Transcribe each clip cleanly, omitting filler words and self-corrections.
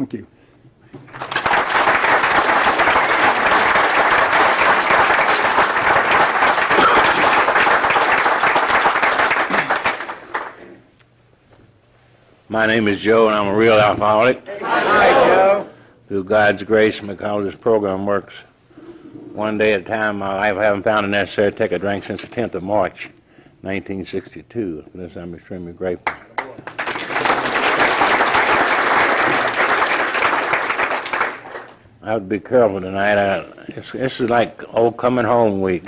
Thank you. My name is Joe, and I'm a real alcoholic. Hi, Joe. Through God's grace, McQ, this program works one day at a time in my life. I haven't found it necessary to take a drink since the 10th of March, 1962. For this, I'm extremely grateful. I have to be careful tonight. This is like old coming home week.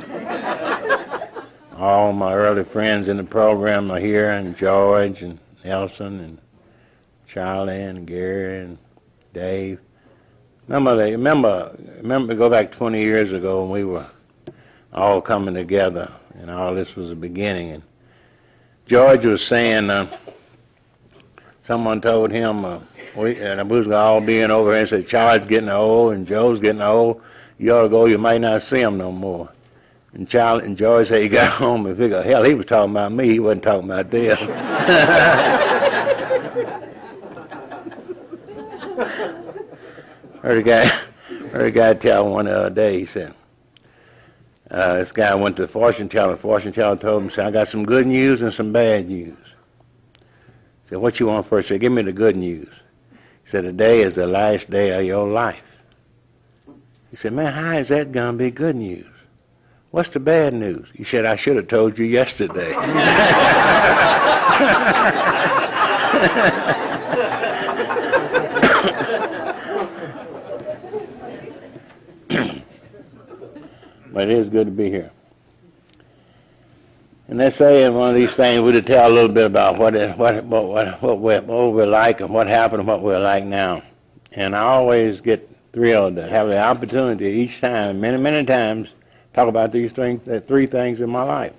All my early friends in the program are here, and George and Nelson and Charlie and Gary and Dave. Remember, go back 20 years ago when we were all coming together, and all this was the beginning. And George was saying, someone told him, we was all being over here and said, Charlie's getting old and Joe's getting old. You ought to go, you might not see him no more. And Charlie and George said he got home and figured, hell, he was talking about me. He wasn't talking about them. Heard a guy tell one the other day. He said, this guy went to the fortune teller. The fortune teller told him, said, I got some good news and some bad news. He said, what you want first? He said, give me the good news. He said, today is the last day of your life. He said, man, how is that going to be good news? What's the bad news? He said, I should have told you yesterday. But it is good to be here. And let's say in one of these things we to tell a little bit about what we're like and what happened and what we're like now. And I always get thrilled to have the opportunity each time, many, many times, talk about these things, three things in my life.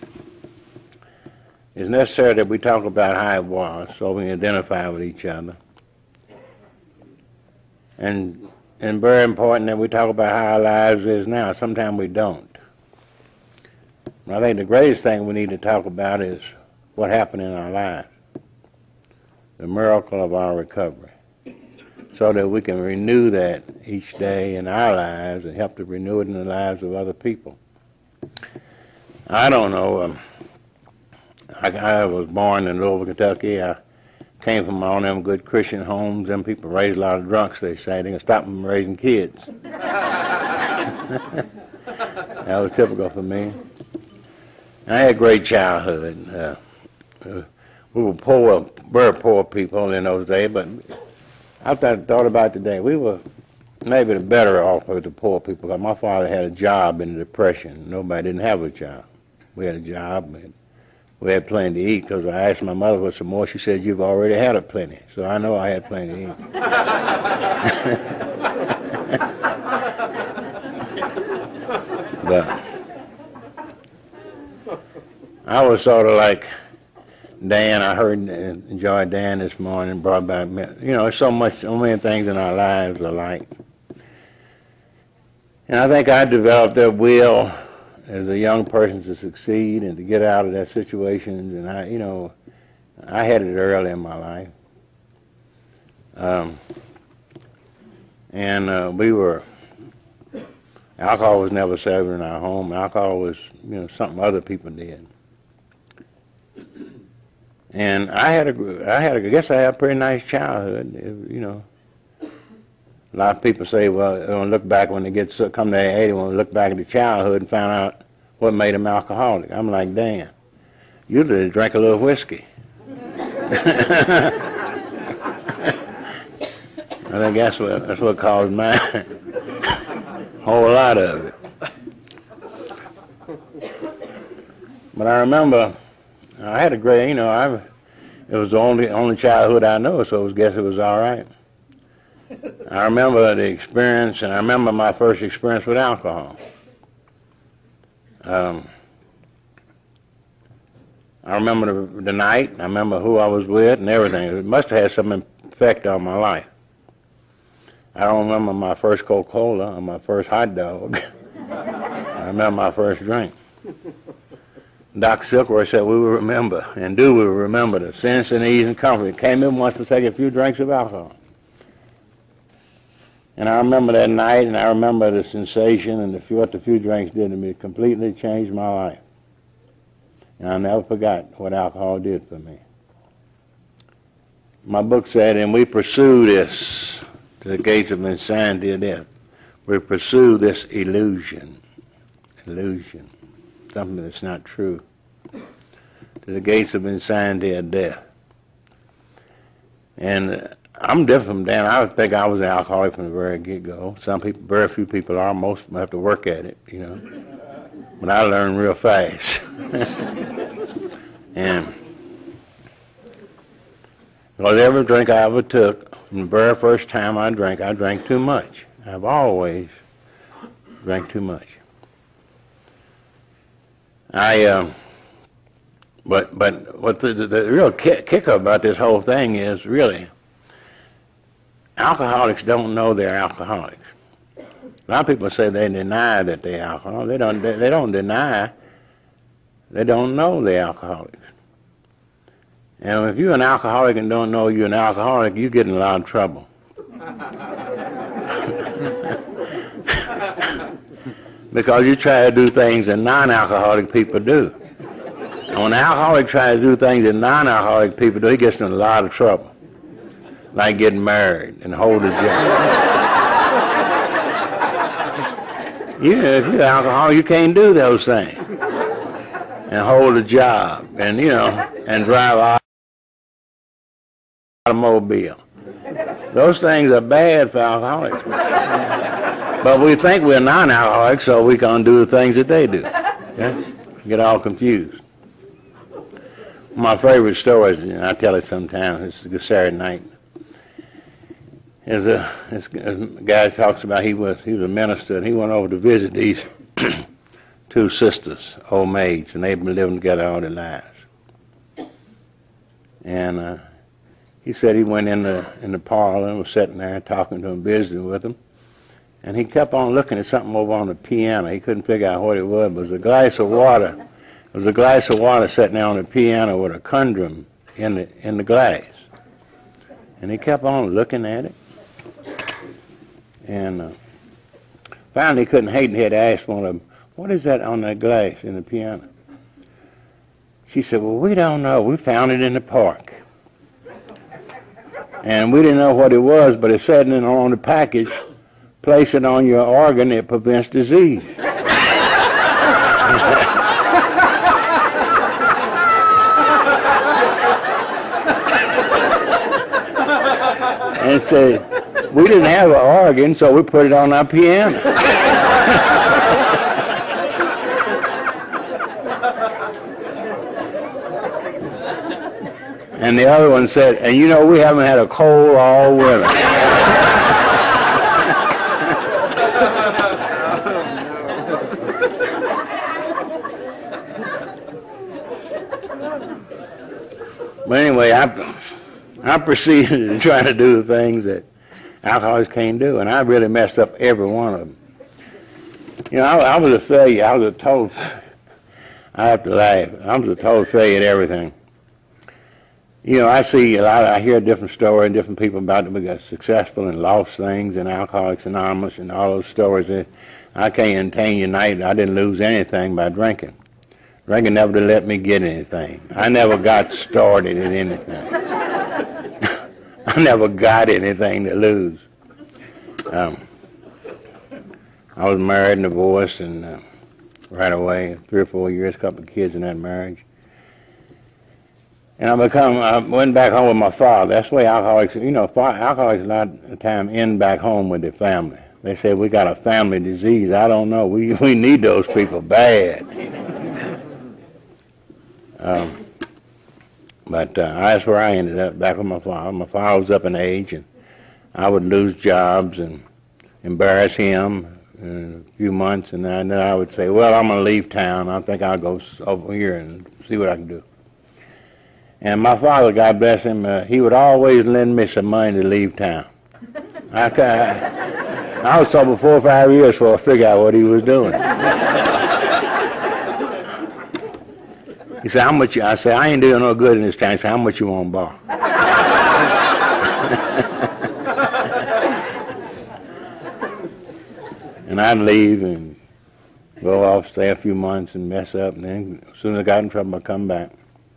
It's necessary that we talk about how it was so we can identify with each other. And very important that we talk about how our lives is now. Sometimes we don't. I think the greatest thing we need to talk about is what happened in our lives, the miracle of our recovery, so that we can renew that each day in our lives and help to renew it in the lives of other people. I don't know. I was born in Louisville, Kentucky. I came from all them good Christian homes. Them people raised a lot of drunks, they say. They can stop them from raising kids. That was typical for me. I had a great childhood. We were poor, very poor people in those days, but I thought about today, we were maybe the better off of the poor people, because my father had a job in the Depression. Nobody didn't have a job. We had a job, and we had plenty to eat, because I asked my mother for some more. She said, you've already had a plenty. So I know I had plenty to eat. But I was sort of like Dan. I heard and enjoyed Dan this morning, brought back, there's so many things in our lives alike. And I think I developed that will as a young person to succeed and to get out of that situation. And I had it early in my life. Alcohol was never served in our home. Alcohol was, something other people did. And I guess I had a pretty nice childhood, A lot of people say, well, they want to look back when they come to age, they want to look back at the childhood and find out what made them alcoholic. I'm like, damn, you drank a little whiskey. I think that's what caused mine. A whole lot of it. But I remember I had a great, it was the only childhood I know, so I guess it was all right. I remember the experience, and I remember my first experience with alcohol. I remember the night, I remember who I was with and everything. It must have had some effect on my life. I don't remember my first Coca-Cola or my first hot dog. I remember my first drink. Dr. Silkworth said we will remember, and we will remember the sense and ease and comfort. It came in once to take a few drinks of alcohol. And I remember that night, and I remember the sensation and what the few drinks did to me. It completely changed my life. And I never forgot what alcohol did for me. My book said, and we pursue this to the gates of insanity and death. We pursue this illusion, something that's not true, to the gates of insanity and death. And I'm different from Dan. I think I was an alcoholic from the very get-go. Some people, very few people are. Most of them have to work at it, you know. But I learned real fast. And because every drink I ever took, from the very first time I drank too much. I've always drank too much. But what the real kicker about this whole thing is, really, alcoholics don't know they're alcoholics. A lot of people say they deny that they're alcoholics. They don't deny. They don't know they're alcoholics. And if you're an alcoholic and don't know you're an alcoholic, you get in a lot of trouble. Because you try to do things that non-alcoholic people do. And when an alcoholic tries to do things that non-alcoholic people do, he gets in a lot of trouble. Like getting married and hold a job. If you're alcoholic, you can't do those things. And hold a job and, and drive an automobile. Those things are bad for alcoholics. But we think we're non-alcoholics, so we can do the things that they do. Yeah? Get all confused. My favorite story is, I tell it sometimes, it's a Saturday night. This guy talks about he was a minister, and he went over to visit these two sisters, old maids, and they've been living together all their lives. And he said he went in the parlor and was sitting there talking to them, visiting with them, and he kept on looking at something over on the piano. He couldn't figure out what it was. It was a glass of water. It was a glass of water sitting there on the piano with a conundrum in the glass. And he kept on looking at it. And finally he couldn't hate, and he had asked one of them, "What is that on that glass in the piano?" She said, "Well, we don't know. We found it in the park. And we didn't know what it was, but it said on the package, place it on your organ, it prevents disease." And said, "We didn't have an organ, so we put it on our piano." And the other one said, "And we haven't had a cold all winter." But anyway, I proceeded to try to do the things that alcoholics can't do, and I really messed up every one of them. I was a failure. I have to laugh. I was a total failure at everything. I see I hear different stories and different people about them who got successful and lost things, and Alcoholics Anonymous and all those stories. I can't tell you tonight I didn't lose anything by drinking. Drinking never did let me get anything. I never got started in anything. I never got anything to lose. I was married and divorced, and right away, 3 or 4 years, a couple of kids in that marriage. And I went back home with my father. That's the way alcoholics, alcoholics a lot of the time end back home with their family. They say, "We got a family disease." I don't know. We need those people bad. But that's where I ended up, back with my father. My father was up in age, and I would lose jobs and embarrass him in a few months, and then I would say, "Well, I'm going to leave town. I think I'll go over here and see what I can do." And my father, God bless him, he would always lend me some money to leave town. I was sober 4 or 5 years before I figured out what he was doing. He said, "How much?" I said, "I ain't doing no good in this town." He said, "How much you want to borrow?" And I'd leave and go off, stay a few months and mess up, and then as soon as I got in trouble, I'd come back.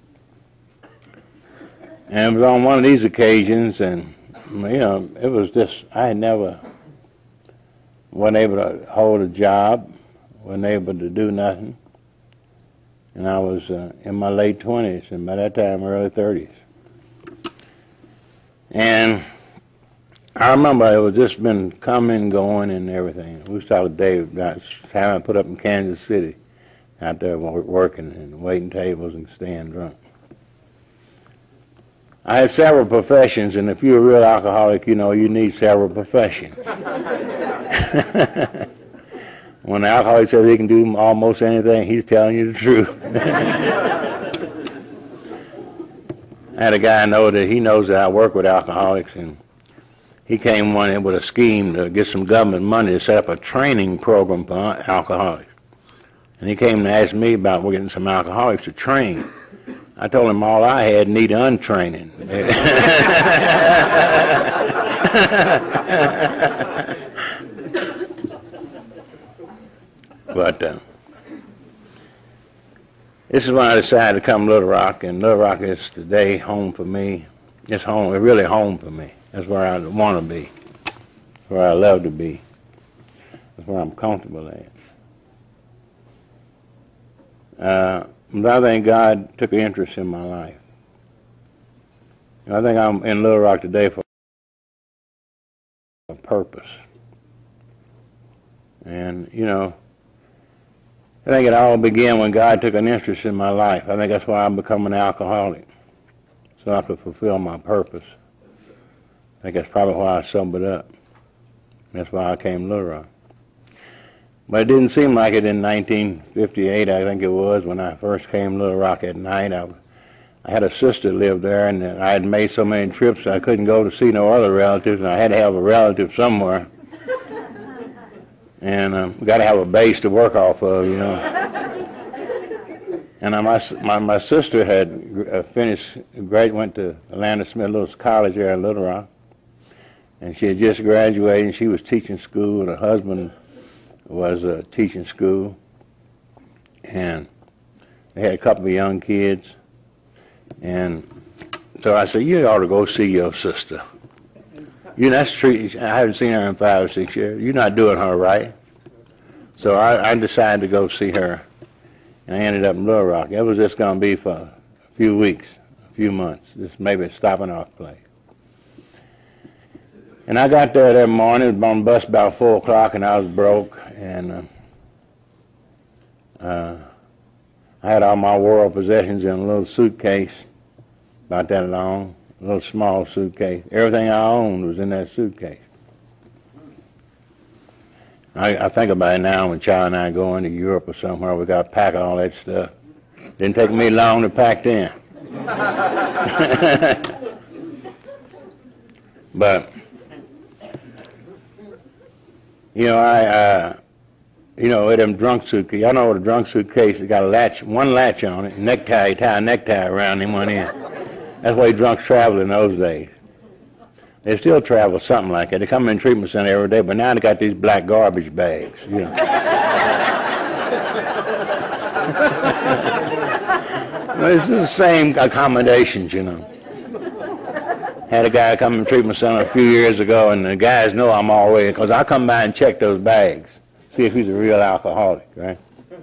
And it was on one of these occasions, and it was just, I had never, wasn't able to hold a job, wasn't able to do nothing. And I was in my late 20s, and by that time, early 30s. And I remember it was just been coming, going, and everything. We was talking to Dave about the time I put up in Kansas City, out there working and waiting tables and staying drunk. I had several professions, and if you're a real alcoholic, you know you need several professions. When the alcoholic says he can do almost anything, he's telling you the truth. I had a guy I know that he knows that I work with alcoholics, and he came one in with a scheme to get some government money to set up a training program for alcoholics. And he came to ask me about getting some alcoholics to train. I told him all I had needed untraining. But this is when I decided to come to Little Rock, and Little Rock is today home for me. It's home. It's really home for me. That's where I want to be. That's where I love to be. That's where I'm comfortable at. But I think God took an interest in my life. And I think I'm in Little Rock today for a purpose. And, I think it all began when God took an interest in my life. I think that's why I'm becoming an alcoholic, so I could fulfill my purpose. I think that's probably why I sobered up. That's why I came to Little Rock. But it didn't seem like it in 1958, I think it was, when I first came to Little Rock at night. I had a sister live there, and I had made so many trips I couldn't go to see no other relatives, and I had to have a relative somewhere. And we got to have a base to work off of, And my sister had went to Atlanta Smith Lewis College there in Little Rock, and she had just graduated, and she was teaching school, and her husband was teaching school, and they had a couple of young kids, and so I said, you ought to go see your sister. That's true. I haven't seen her in 5 or 6 years. You're not doing her right. So I decided to go see her, and I ended up in Little Rock. It was just going to be for a few weeks, a few months, just maybe a stopping off place. And I got there that morning, it was on the bus about 4 o'clock, and I was broke, and I had all my world possessions in a little suitcase, about that long, a little small suitcase. Everything I owned was in that suitcase. I think about it now when Charlie and I go into Europe or somewhere, we got to pack all that stuff. Didn't take me long to pack then. But with them drunk suitcase, I know what a drunk suitcase has got a latch, one latch on it, necktie, you tie a necktie around him one end. That's the way drunks traveled in those days. They still travel something like that. They come in the treatment center every day, but now they got these black garbage bags, It's the same accommodations, Had a guy come in the treatment center a few years ago, and the guys know I'm always, because I come by and check those bags, see if he's a real alcoholic, right?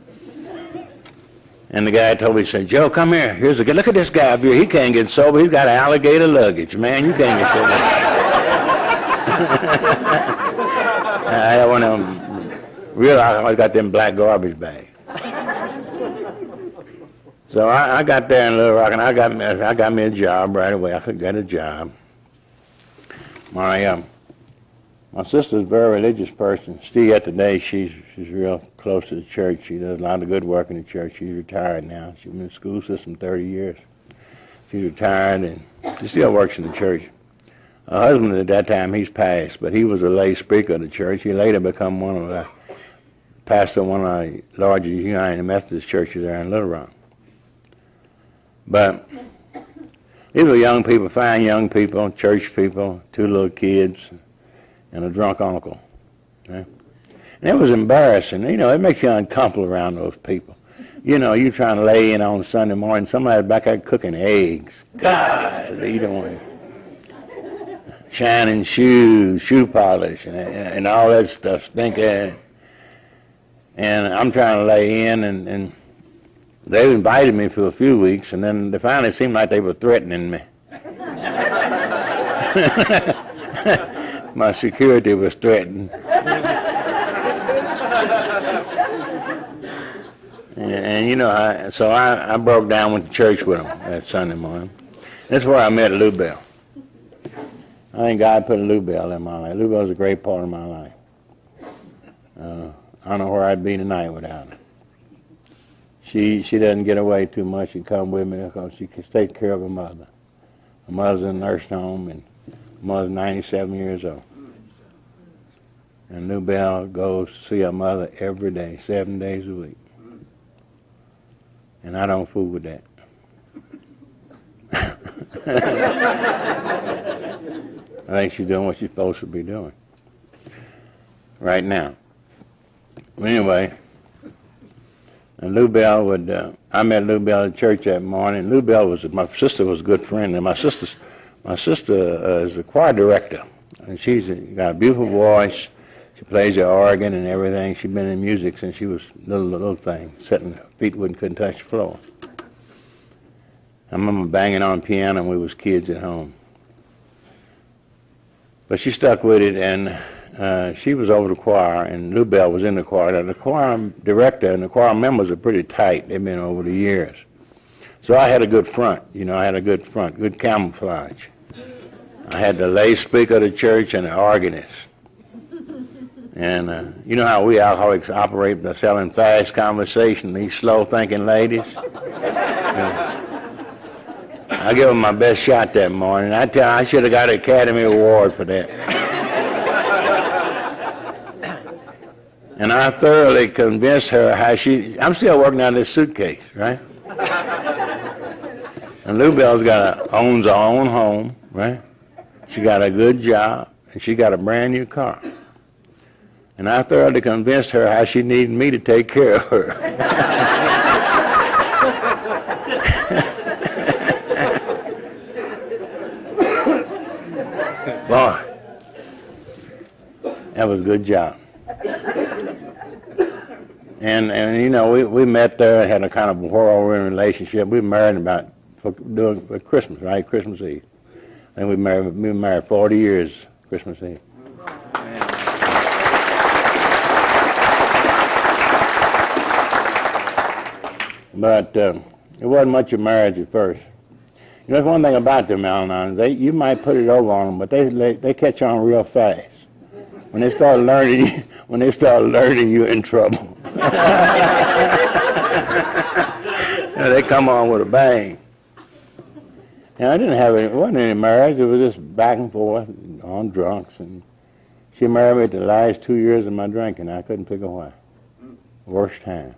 And the guy told me, he said, Joe, come here. Here's a guy. Look at this guy up here. He can't get sober. He's got alligator luggage. Man, you can't get sober. I had one of them real alcoholics, got them black garbage bags. So I got there in Little Rock, and I got me a job right away. I could get a job. My sister's a very religious person. Still yet today, she's real close to the church. She does a lot of good work in the church. She's retired now. She's been in the school system 30 years. She's retired, and she still works in the church. Her husband at that time, he's passed, but he was a lay speaker of the church. He later become pastor of one of the largest United Methodist churches there in Little Rock. But these were young people, fine young people, church people, 2 little kids, and a drunk uncle. Okay? And it was embarrassing. You know, it makes you uncomfortable around those people. You know, you trying to lay in on Sunday morning, somebody's back there cooking eggs. God, you don't want shining shoes, shoe polish, and all that stuff stinking. And I'm trying to lay in, and they invited me for a few weeks, and then they finally seemed like they were threatening me. My security was threatened. And you know, so I broke down, went to church with them that Sunday morning. That's where I met Lou Bell. I think God put Lou Bell in my life. Lou Bell was a great part of my life. I don't know where I'd be tonight without her. She doesn't get away too much. She come with me because she can take care of her mother. Her mother's in a nursing home, and her mother's 97 years old. And Lou Bell goes to see her mother every day, 7 days a week. And I don't fool with that. I think she's doing what she's supposed to be doing right now. Anyway, and Lou Bell would, I met Lou Bell at church that morning. Lou Bell was, my sister was a good friend, and my sister is a choir director, and she's got a beautiful voice. She plays the organ and everything. She's been in music since she was a little thing, sitting, her feet couldn't touch the floor. I remember banging on the piano when we was kids at home. But she stuck with it, and she was over the choir, and Lou Bell was in the choir. Now, the choir director and the choir members are pretty tight. They've been over the years. So I had a good front. You know, I had a good front, good camouflage. I had the lay speaker of the church and the organist. And you know how we alcoholics operate by selling fast conversation, these slow-thinking ladies? I gave them my best shot that morning. I should have got an Academy Award for that. And I thoroughly convinced her how I'm still working on this suitcase, right? And Lou Bell's owns her own home, right? She got a good job, and she got a brand new car. And I thoroughly convinced her how she needed me to take care of her. Boy, that was a good job. And you know, we met there and had a kind of whirlwind relationship. We were married doing Christmas, right? Christmas Eve. And we were married 40 years Christmas Eve. But it wasn't much of marriage at first. You know, there's one thing about them Al-Anons. You might put it over on them, but they catch on real fast. When they start learning, you're in trouble. They come on with a bang. And it wasn't any marriage. It was just back and forth on drunks. And she married me at the last 2 years of my drinking. I couldn't figure why. Worst time.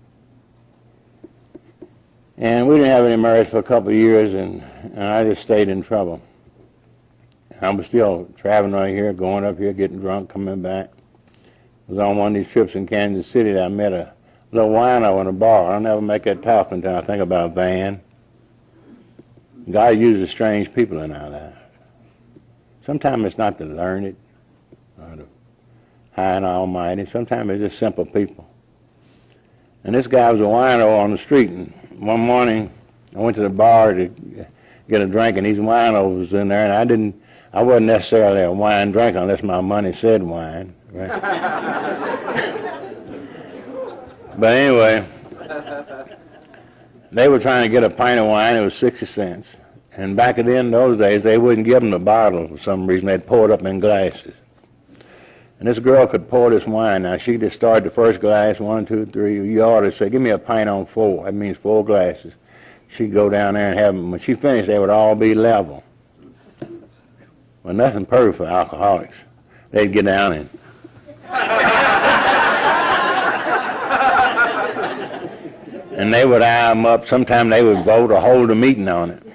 And we didn't have any marriage for a couple of years, and I just stayed in trouble. I was still traveling right here, going up here, getting drunk, coming back. I was on one of these trips in Kansas City that I met a little wino in a bar. I'll never make that talk until I think about Van. God uses strange people in our lives. Sometimes it's not the learned or the high and almighty. Sometimes it's just simple people. And this guy was a wino on the street, and one morning I went to the bar to get a drink, and these winos was in there, and I wasn't necessarily a wine drinker unless my money said wine, right? But anyway, they were trying to get a pint of wine. It was 60 cents. And back in those days, they wouldn't give them the bottle for some reason. They'd pour it up in glasses. And this girl could pour this wine. Now, she just started the first glass, 1, 2, 3. You ought to say, give me a pint on 4. That means 4 glasses. She'd go down there and have them. When she finished, they would all be level. Well, nothing perfect for alcoholics. They'd get down and... and they would eye them up. Sometimes they would vote or hold a meeting on it.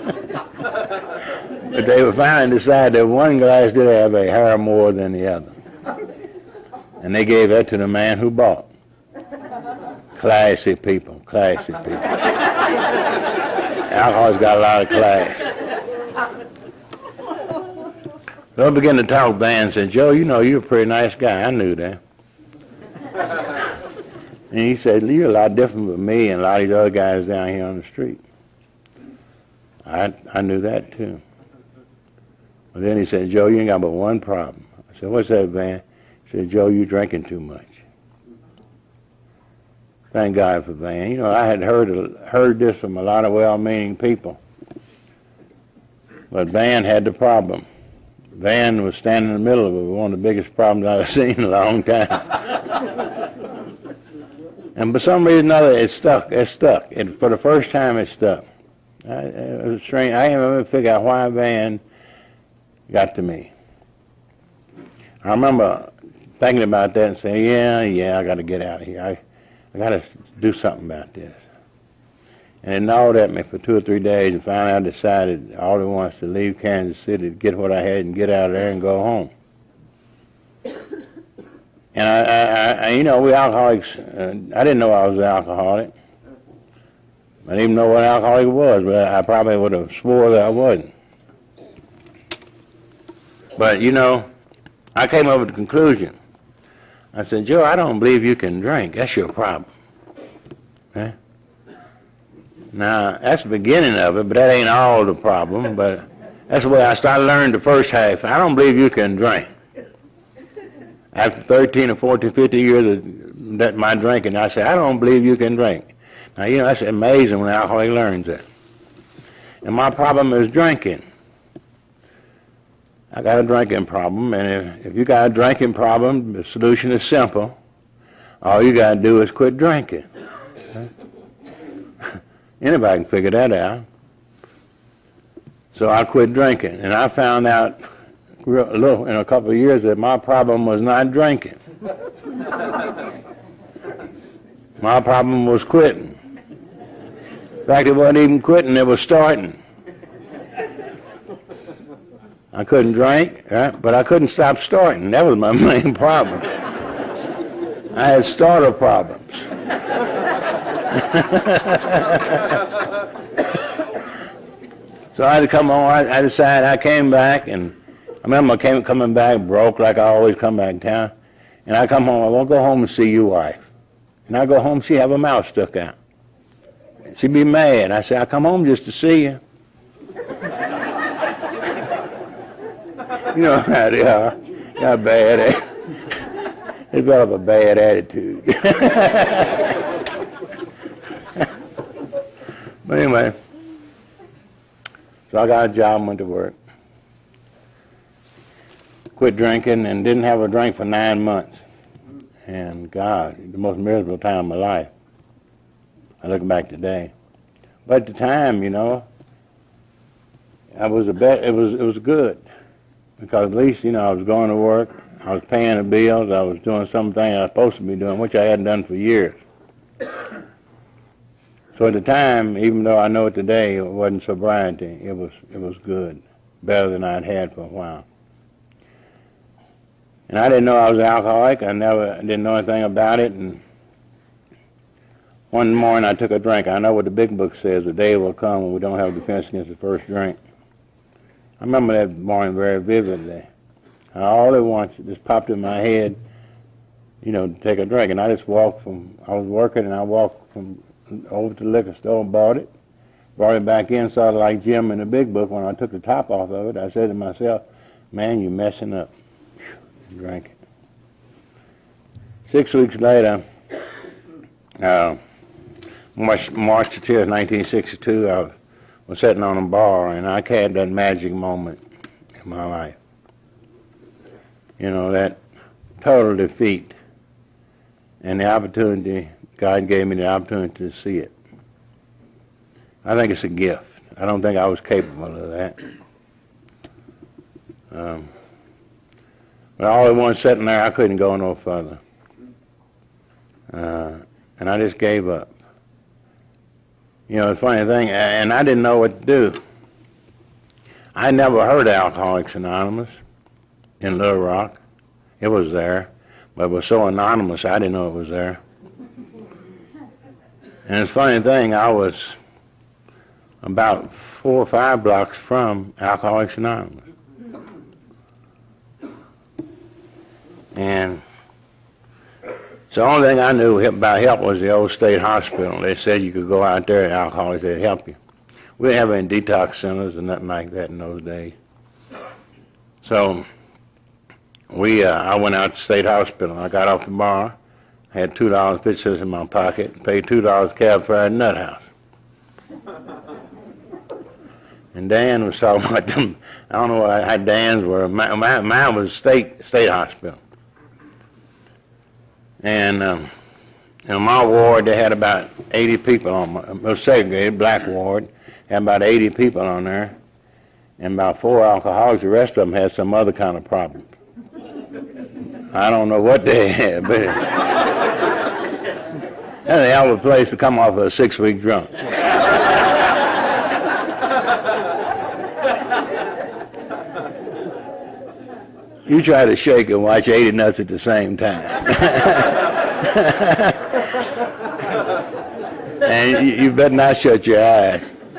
But they would finally decide that one glass did have a hair more than the other. And they gave that to the man who bought. Classy people, classy people. Alcohol's got a lot of class. So I began to talk back and said, Joe, you know, you're a pretty nice guy. I knew that. And he said, you're a lot different from me and a lot of these other guys down here on the street. I knew that too. But then he said, Joe, you ain't got but one problem. I said, what's that, Van? He said, Joe, you drinking too much. Thank God for Van. You know, I had heard this from a lot of well-meaning people. But Van had the problem. Van was standing in the middle of it, one of the biggest problems I've seen in a long time. And for some reason or other, it stuck. It stuck. For the first time, it stuck. It was strange. I can't even figure out why Van got to me. I remember thinking about that and saying, yeah, I got to get out of here. I got to do something about this. And it gnawed at me for 2 or 3 days, and finally I decided all at once to leave Kansas City, to get what I had and get out of there and go home. And I you know, we alcoholics, I didn't know I was an alcoholic. I didn't even know what an alcoholic was, but I probably would have swore that I wasn't. But, you know, I came up with the conclusion. I said, Joe, I don't believe you can drink. That's your problem. Huh? Now, that's the beginning of it, but that ain't all the problem. But that's the way I started learning the first half. I don't believe you can drink. After 13 or 14, 50 years of that my drinking, I said, I don't believe you can drink. Now, you know, that's amazing when an alcoholic learns that. And my problem is drinking. I got a drinking problem, and if you got a drinking problem, the solution is simple. All you got to do is quit drinking. Anybody can figure that out. So I quit drinking, and I found out in a couple of years that my problem was not drinking. My problem was quitting. In fact, it wasn't even quitting, it was starting. I couldn't drink, right? But I couldn't stop starting. That was my main problem. I had starter problems. So I had to come home. I decided, I came back, and I remember coming back broke like I always come back in town. And I come home, I won't go home and see your wife. And I go home, she have her mouth stuck out. She'd be mad. I said, I come home just to see you. You know how they are. Got bad. They develop a bad attitude. But anyway, so I got a job and went to work. Quit drinking and didn't have a drink for 9 months. And God, the most miserable time of my life. I look back today. But at the time, you know, it was good. Because at least, you know, I was going to work, I was paying the bills, I was doing something I was supposed to be doing, which I hadn't done for years. So at the time, even though I know it today, it wasn't sobriety, it was good, better than I'd had for a while. And I didn't know I was an alcoholic. I didn't know anything about it. And one morning I took a drink. I know what the big book says, the day will come when we don't have defense against the first drink. I remember that morning very vividly. All at once, it just popped in my head, you know, to take a drink. And I just walked I was working, and I walked from over to the liquor store and bought it back in, sort of like Jim in the big book. When I took the top off of it, I said to myself, man, you're messing up. And drank it. 6 weeks later, March the 10th, 1962, I was sitting on a bar, and I had that magic moment in my life. You know, that total defeat, and the opportunity, God gave me the opportunity to see it. I think it's a gift. I don't think I was capable of that. But all at once sitting there, I couldn't go no further. And I just gave up. You know, the funny thing, and I didn't know what to do. I never heard of Alcoholics Anonymous in Little Rock. It was there, but it was so anonymous I didn't know it was there. And it's a funny thing, I was about 4 or 5 blocks from Alcoholics Anonymous. And so the only thing I knew about help was the old state hospital. They said you could go out there, alcoholics, they'd help you. We didn't have any detox centers or nothing like that in those days. So I went out to state hospital. I got off the bar, had $2.50 in my pocket, paid $2 cab fare at Nut House. And Dan was talking about them. I don't know how Dan's were. Mine was state hospital. And in my ward, they had about 80 people on it was segregated, black ward, had about 80 people on there, and about 4 alcoholics. The rest of them had some other kind of problem. I don't know what they had, but that's a hell of a place to come off of a 6-week drunk. You try to shake and watch 80 nuts at the same time. And you better not shut your eyes.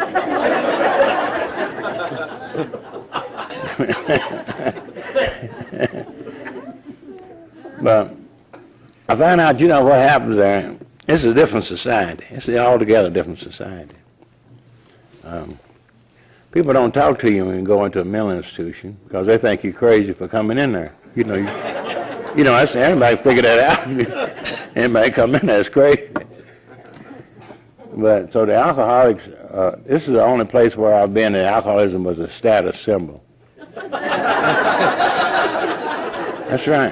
But I found out, what happens there. It's a different society. It's an altogether different society. People don't talk to you when you go into a mental institution because they think you're crazy for coming in there. That's everybody figure that out. Anybody come in there is crazy. But so the alcoholics, this is the only place where I've been that alcoholism was a status symbol. That's right.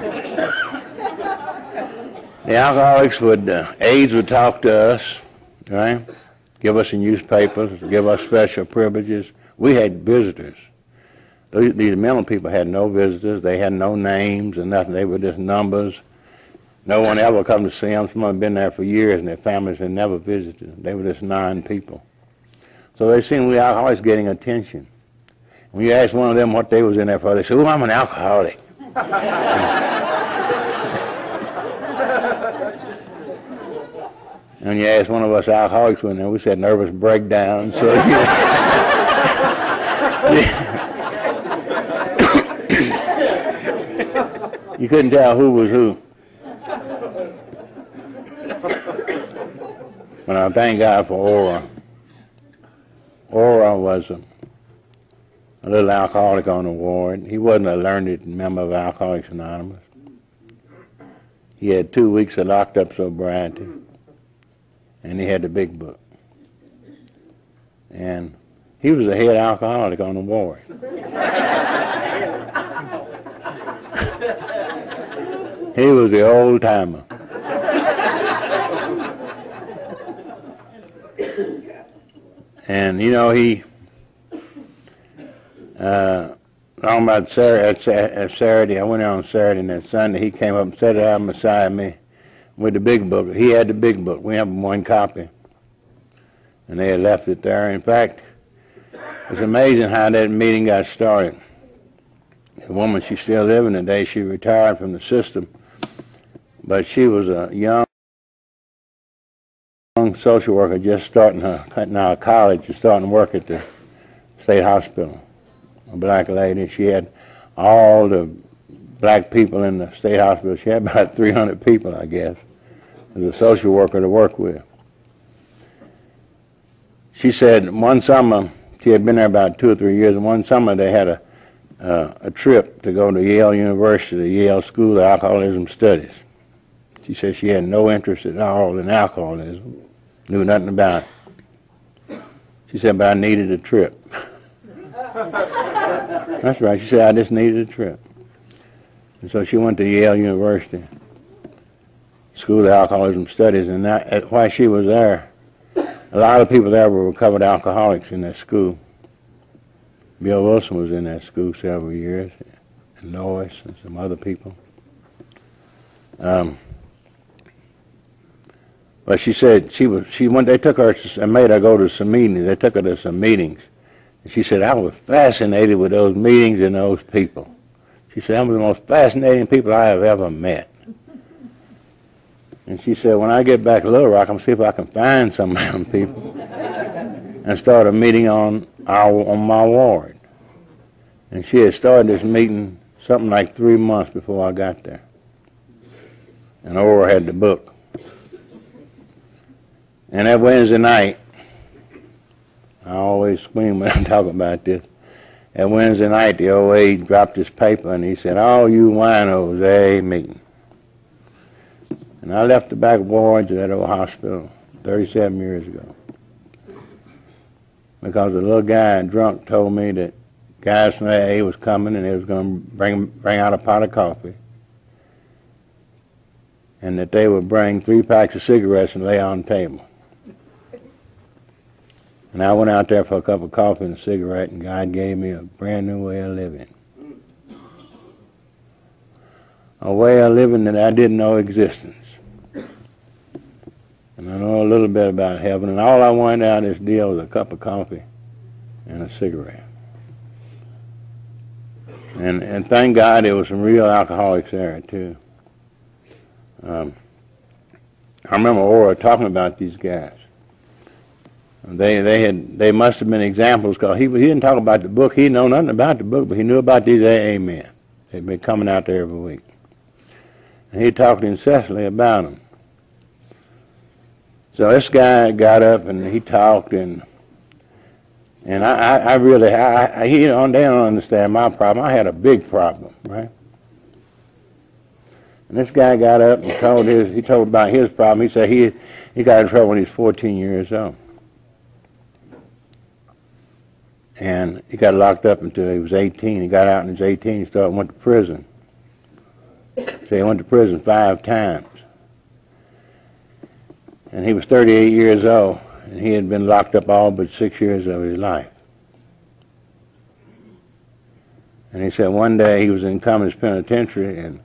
The alcoholics AIDS would talk to us, right? Give us the newspapers, give us special privileges. We had visitors. These mental people had no visitors. They had no names and nothing. They were just numbers. No one ever come to see them. Some of them had been there for years, and their families had never visited them. They were just 9 people. So they seemed we alcoholics getting attention. When you ask one of them what they was in there for, they said, "Oh, I'm an alcoholic." And you ask one of us alcoholics when we said nervous breakdown. So you couldn't tell who was who. But I thank God for Ora. Ora was a little alcoholic on the ward. He wasn't a learned member of Alcoholics Anonymous. He had 2 weeks of locked up sobriety, and he had the big book. And he was a head alcoholic on the ward. He was the old timer. And he talking about Saturday, I went out on Saturday, and that Sunday he came up and sat down beside me with the big book. He had the big book. We have one copy. And they had left it there. In fact, it's amazing how that meeting got started. The woman, she's still living today. She retired from the system. But she was a young social worker just starting her college, just starting to work at the state hospital. A black lady. She had all the black people in the state hospital. She had about 300 people, I guess, as a social worker to work with. She said one summer, she had been there about 2 or 3 years, and one summer they had a trip to go to Yale University, the Yale School of Alcoholism Studies. She said she had no interest at all in alcoholism, knew nothing about it. She said, but I needed a trip. That's right. She said, I just needed a trip. And so she went to Yale University, School of Alcoholism Studies, and while she was there, a lot of people there were recovered alcoholics in that school. Bill Wilson was in that school several years, and Lois and some other people. But she said they took her and made her go to some meetings. They took her to some meetings. And she said, I was fascinated with those meetings and those people. She said, "Them were the most fascinating people I have ever met." And she said, "When I get back to Little Rock, I'm going to see if I can find some of them people and start a meeting on my ward." And she had started this meeting something like 3 months before I got there. And Aura had the book. And that Wednesday night, I always scream when I talk about this. That Wednesday night, the OA dropped his paper and he said, "All you winos, AA meeting." And I left the back wards of that old hospital 37 years ago. Because a little guy drunk told me that guys from AA was coming and they was going to bring out a pot of coffee. And that they would bring 3 packs of cigarettes and lay on the table. And I went out there for a cup of coffee and a cigarette, and God gave me a brand new way of living. A way of living that I didn't know existence. And I know a little bit about heaven, and all I wanted out of this deal was a cup of coffee and a cigarette. And thank God there was some real alcoholics there, too. I remember Aura talking about these guys. They must have been examples, because he didn't talk about the book. He didn't know nothing about the book, but he knew about these AA men. They'd been coming out there every week. And he talked incessantly about them. So this guy got up and he talked, and I really, they don't understand my problem. I had a big problem, right? And this guy got up and he told about his problem. He said he got in trouble when he was 14 years old. And he got locked up until he was 18. He got out when he was 18. He went to prison. So he went to prison 5 times. And he was 38 years old, and he had been locked up all but 6 years of his life. And he said one day he was in Cummins Penitentiary, and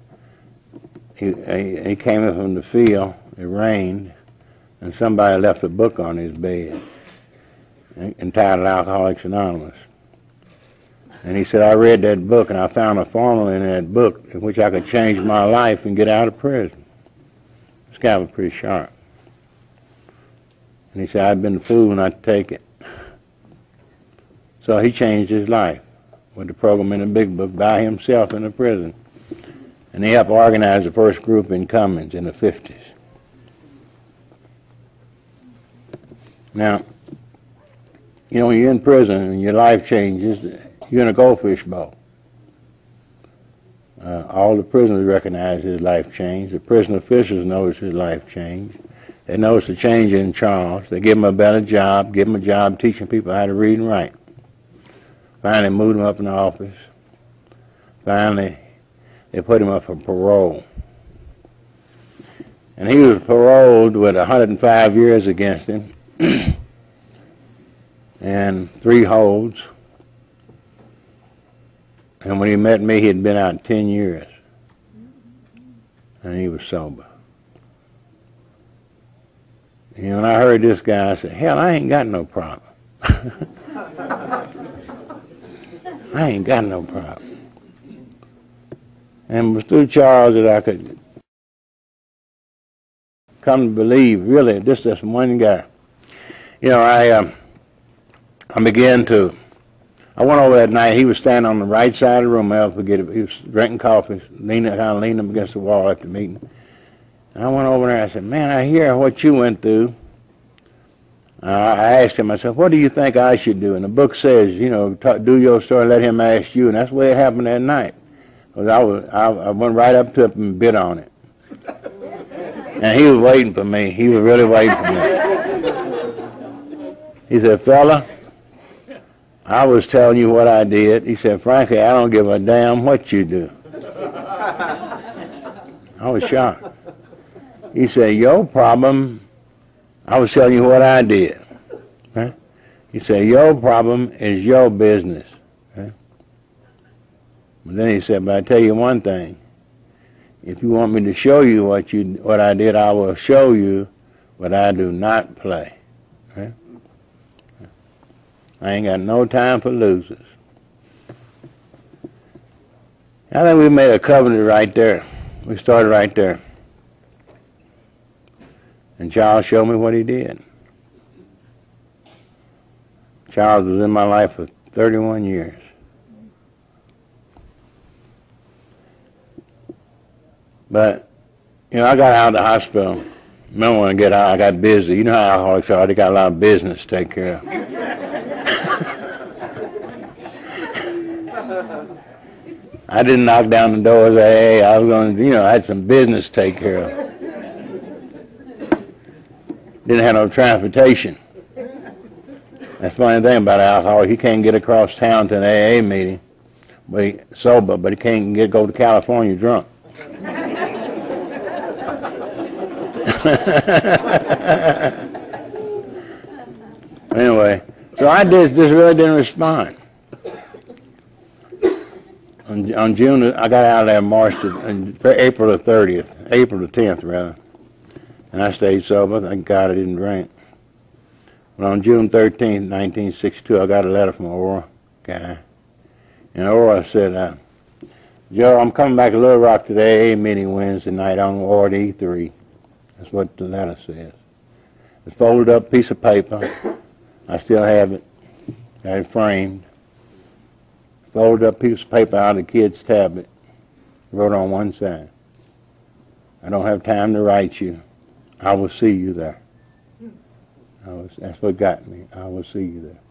he came in from the field. It rained, and somebody left a book on his bed entitled Alcoholics Anonymous. And he said, "I read that book, and I found a formula in that book in which I could change my life and get out of prison." This guy was pretty sharp. And he said, "I'd been a fool not to take it." So he changed his life with the program in the big book by himself in the prison. And he helped organize the first group in Cummins in the 50s. Now, you know, when you're in prison and your life changes, you're in a goldfish bowl. All the prisoners recognize his life change. The prison officials notice his life change. They notice the change in Charles. They give him a better job, give him a job teaching people how to read and write. Finally moved him up in the office. Finally, they put him up for parole. And he was paroled with 105 years against him and 3 holds. And when he met me, he had been out 10 years. And he was sober. And when I heard this guy, I said, "Hell, I ain't got no problem." I ain't got no problem. And it was through Charles that I could come to believe, really, this one guy. You know, I went over that night. He was standing on the right side of the room. I'll forget it. He was drinking coffee, kind of leaning up against the wall after the meeting. And I went over there and I said, "Man, I hear what you went through." I asked him, I said, "What do you think I should do?" And the book says, you know, do your story, let him ask you. And that's the way it happened that night. Because I went right up to him and bid on it. And he was waiting for me. He was really waiting for me. He said, "Fella, I was telling you what I did." He said, "Frankly, I don't give a damn what you do." I was shocked. He said, "Your problem," I was telling you what I did. Right? He said, "Your problem is your business." Right? But then he said, "But I tell you one thing. If you want me to show you what I did, I will show you what I do not play." Right? I ain't got no time for losers. I think we made a covenant right there. We started right there. And Charles showed me what he did. Charles was in my life for 31 years. But, I got out of the hospital. Remember when I got out, I got busy. You know how alcoholics are. They got a lot of business to take care of. I didn't knock down the doors of AA. I was going to, I had some business to take care of. Didn't have no transportation. That's the funny thing about alcoholic. He can't get across town to an AA meeting, but he's sober, but he can't go to California drunk. Anyway, so I just really didn't respond. On June, I got out of there April the 30th, April the 10th rather, and I stayed sober. Thank God I didn't drink. But on June 13th, 1962, I got a letter from Aura guy, and Aura said, "Joe, I'm coming back to Little Rock to the AA meeting Wednesday night on Ward E3." That's what the letter says. It's a folded up piece of paper. I still have it. Got it framed. Folded up piece of paper out of the kid's tablet. Wrote on one side, "I don't have time to write you. I will see you there." That's what got me. I will see you there.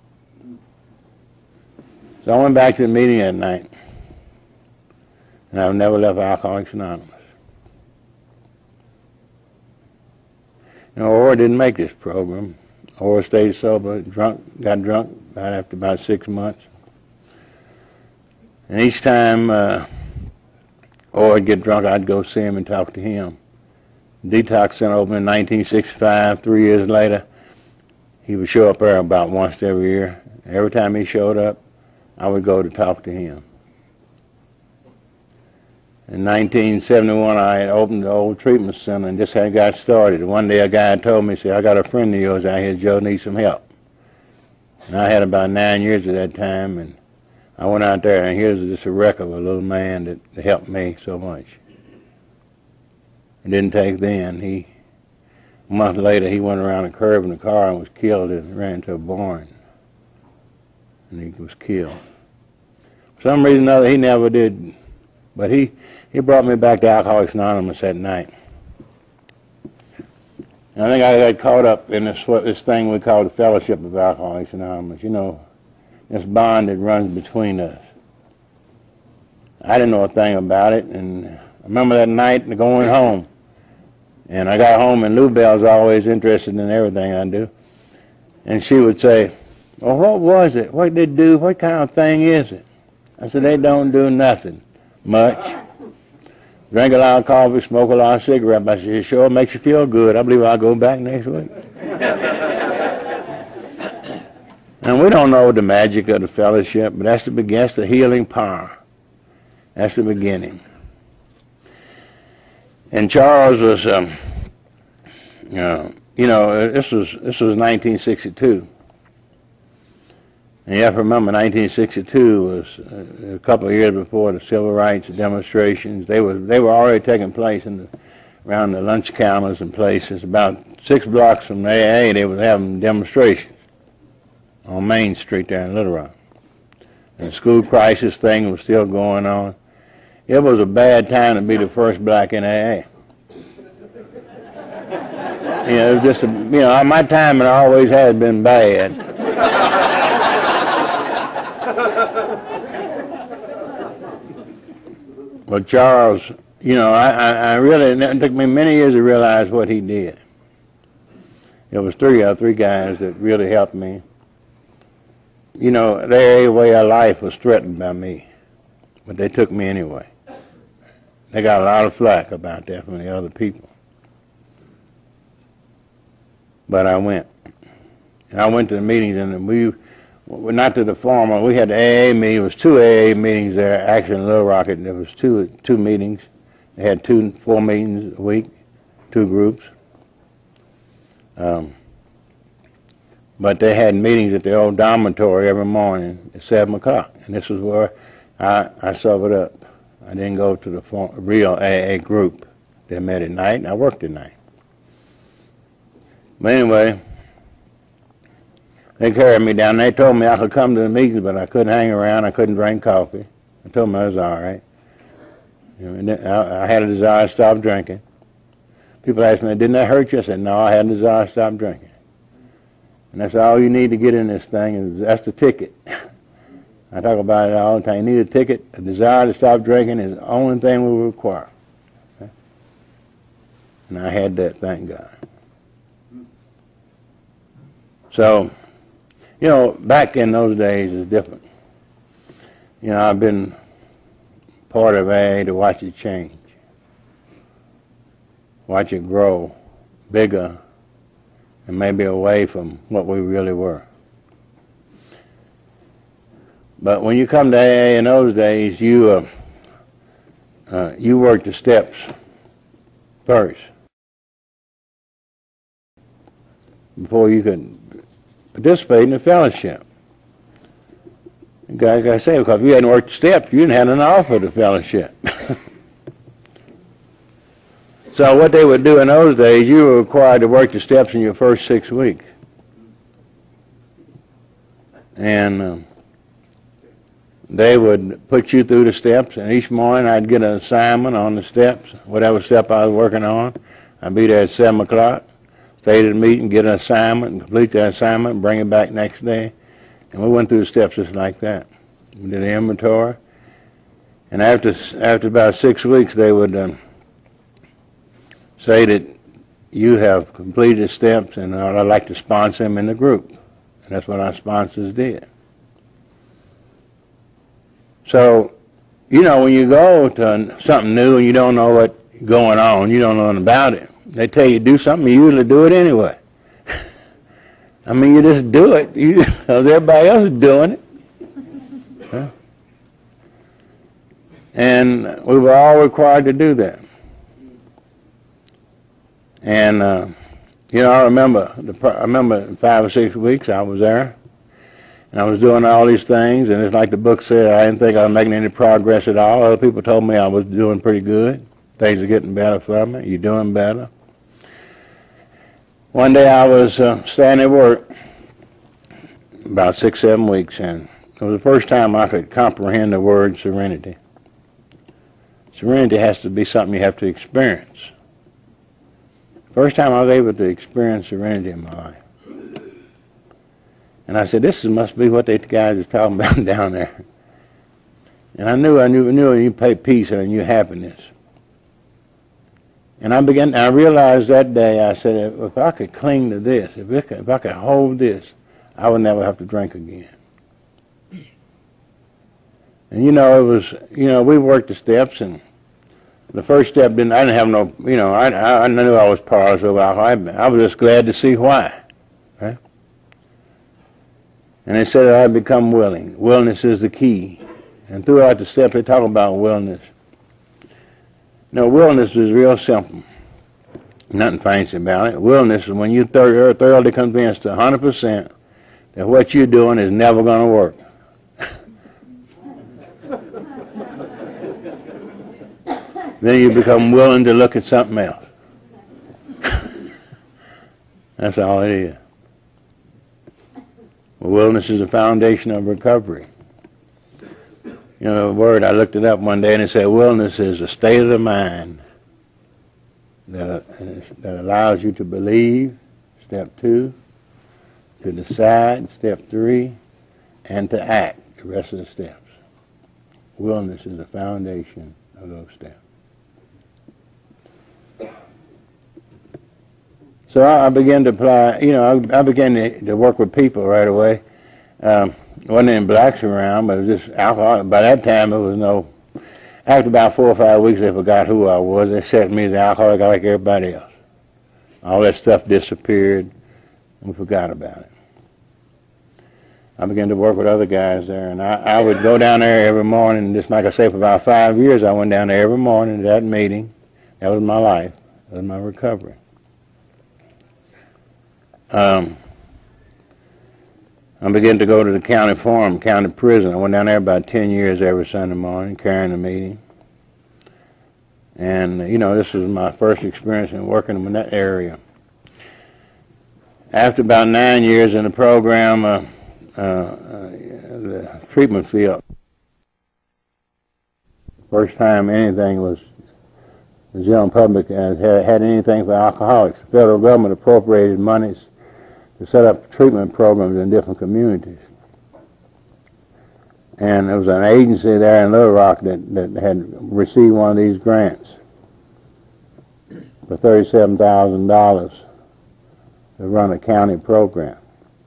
So I went back to the meeting that night. And I've never left Alcoholics Anonymous. Ora didn't make this program. Ora stayed sober, got drunk right after about 6 months. And each time Ora would get drunk, I'd go see him and talk to him. Detox Center opened in 1965. 3 years later, he would show up there about once every year. Every time he showed up, I would go to talk to him. In 1971, I had opened the old treatment center and just had got started. One day a guy told me, "I got a friend of yours out here, Joe, needs some help." And I had about 9 years at that time, and I went out there, and here's just a wreck of a little man that helped me so much. It didn't take then. A month later, he went around a curve in a car and was killed and ran into a barn. And he was killed. For some reason or other, he never did. But he brought me back to Alcoholics Anonymous that night. And I think I got caught up in this thing we call the Fellowship of Alcoholics Anonymous. This bond that runs between us. I didn't know a thing about it, and I remember that night going home. And I got home, and Lou Bell's always interested in everything I do. And she would say, "Well, what was it? What did they do? What kind of thing is it?" I said, "They don't do nothing much. Drink a lot of coffee, smoke a lot of cigarettes." I said, "It sure makes you feel good. I believe I'll go back next week." And we don't know the magic of the fellowship, but that's the healing power. That's the beginning. And Charles was, this was 1962. And you have to remember, 1962 was a couple of years before the civil rights demonstrations. They were already taking place around the lunch counters and places. About 6 blocks from the AA, they were having demonstrations on Main Street there in Little Rock. And the school crisis thing was still going on. It was a bad time to be the first black in AA. It was just my time, it always has been bad. But Charles, I really, it took me many years to realize what he did. There was three guys that really helped me. Their way of life was threatened by me, but they took me anyway. They got a lot of flack about that from the other people. But I went. And I went to the meetings, and we not to the former. We had the AA meeting. It was 2 AA meetings there. Actually, in Little Rock, there was two meetings. They had 4 meetings a week, 2 groups. But they had meetings at the old dormitory every morning at 7 o'clock, and this was where I sobered up. I didn't go to the real AA group. They met at night, and I worked at night. But anyway, they carried me down. They told me I could come to the meetings, but I couldn't hang around. I couldn't drink coffee. I told them I was all right. I had a desire to stop drinking. People asked me, didn't that hurt you? I said, no, I had a desire to stop drinking. And that's all you need to get in this thing. That's the ticket. I talk about it all the time. You need a ticket. A desire to stop drinking is the only thing we require. Okay? And I had that, thank God. So, back in those days is different. I've been part of AA to watch it change, watch it grow bigger, and maybe away from what we really were. But when you come to AA in those days, you work the steps first before you could participate in the fellowship. Like I say, because if you hadn't worked the steps, you didn't have an offer of the fellowship. So what they would do in those days, you were required to work the steps in your first 6 weeks. And they would put you through the steps, and each morning I'd get an assignment on the steps, whatever step I was working on. I'd be there at 7 o'clock, stay at the meeting, get an assignment, and complete that assignment, and bring it back next day. And we went through the steps just like that. We did an inventory. And after about 6 weeks, they would say that you have completed the steps, and I'd like to sponsor them in the group. And that's what our sponsors did. So, when you go to something new and you don't know what's going on, you don't know nothing about it, they tell you to do something, you usually do it anyway. I mean, you just do it because everybody else is doing it. Huh? And we were all required to do that. And, I remember in 5 or 6 weeks I was there, and I was doing all these things, and it's like the book said, I didn't think I was making any progress at all. Other people told me I was doing pretty good. Things are getting better for me. You're doing better. One day I was standing at work about 6, 7 weeks, and it was the first time I could comprehend the word serenity. Serenity has to be something you have to experience. First time I was able to experience serenity in my life. And I said, this must be what the guys is talking about down there. And I knew you pay peace and you happiness. And I realized that day, I said, if I could cling to this, if I could hold this, I would never have to drink again. And it was, we worked the steps, and the first step I didn't have no, I knew I was powerless over alcohol. I was just glad to see why. Right? And they said that I'd become willing. Willingness is the key. And throughout the steps, they talk about willingness. Willingness is real simple. Nothing fancy about it. Willingness is when you're thoroughly convinced 100% that what you're doing is never going to work. Then you become willing to look at something else. That's all it is. Willingness is the foundation of recovery. The word, I looked it up one day and it said willingness is a state of the mind that allows you to believe, step 2, to decide, step 3, and to act, the rest of the steps. Willingness is the foundation of those steps. So I began to apply, I began to work with people right away. Wasn't any blacks around, but it was just alcohol. By that time, it was no. After about 4 or 5 weeks, they forgot who I was. They set me as an alcoholic like everybody else. All that stuff disappeared, and we forgot about it. I began to work with other guys there, and I would go down there every morning. Just like I say, for about 5 years, I went down there every morning to that meeting. That was my life. That was my recovery. I began to go to the county prison. I went down there about 10 years every Sunday morning, carrying the meeting. And, this was my first experience in working in that area. After about 9 years in the program, the treatment field, first time anything was the general public had anything for alcoholics. The federal government appropriated monies to set up treatment programs in different communities. And there was an agency there in Little Rock that had received one of these grants for $37,000 to run a county program.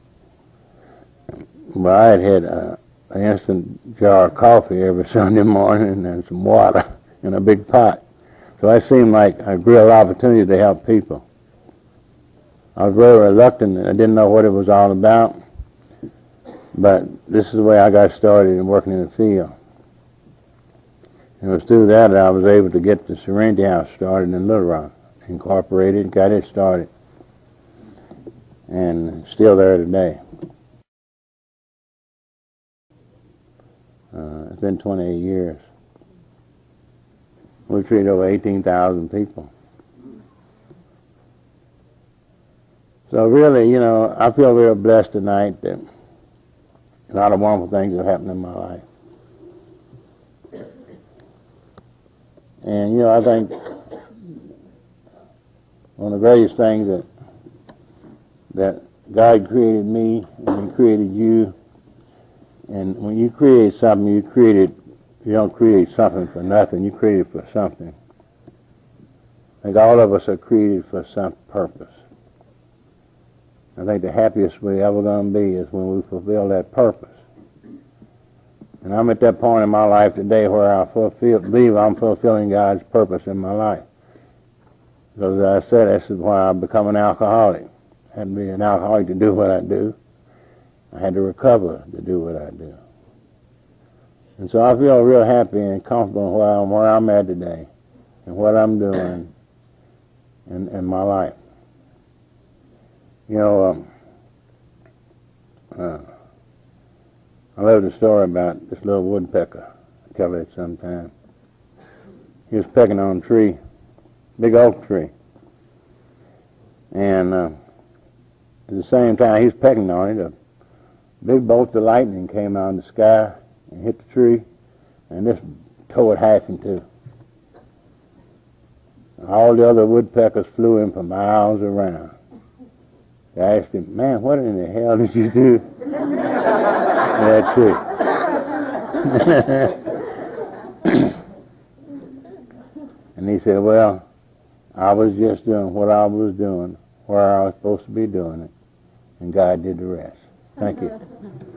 But I had an instant jar of coffee every Sunday morning and some water in a big pot. So that seemed like a real opportunity to help people. I was very reluctant. I didn't know what it was all about. But this is the way I got started in working in the field. And it was through that I was able to get the Serenity House started in Little Rock, incorporated, got it started. And still there today. It's been 28 years. We treat over 18,000 people. So really, I feel real blessed tonight that a lot of wonderful things have happened in my life. And, I think one of the greatest things that God created me and He created you. And when you create something, you don't create something for nothing. You create it for something. I think all of us are created for some purpose. I think the happiest we're ever going to be is when we fulfill that purpose. And I'm at that point in my life today where I believe I'm fulfilling God's purpose in my life. Because as I said, this is why I've become an alcoholic. I had to be an alcoholic to do what I do. I had to recover to do what I do. And so I feel real happy and comfortable where I'm at today and what I'm doing in my life. I love the story about this little woodpecker. I tell it sometime. He was pecking on a tree, big oak tree. And at the same time he was pecking on it, a big bolt of lightning came out in the sky and hit the tree, and just tore it half in two. All the other woodpeckers flew in for miles around. I asked him, "Man, what in the hell did you do to that tree?" And he said, "Well, I was just doing what I was doing, where I was supposed to be doing it, and God did the rest." Thank you.